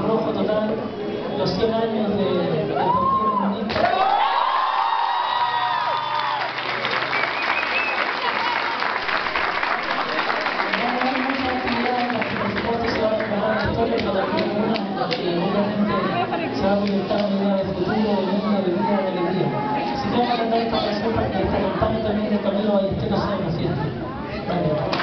rojo total, los 100 años del Partido Comunista. Hay muchas actividades en las que por supuesto se va a preparar la historia, pero también una en la que obviamente se va a proyectar una idea de futuro, de mundo, de vida, de alegría. Así que vamos a cantar esta canción para que esta campaña también de Camilo Ballesteros sea una fiesta. Vale.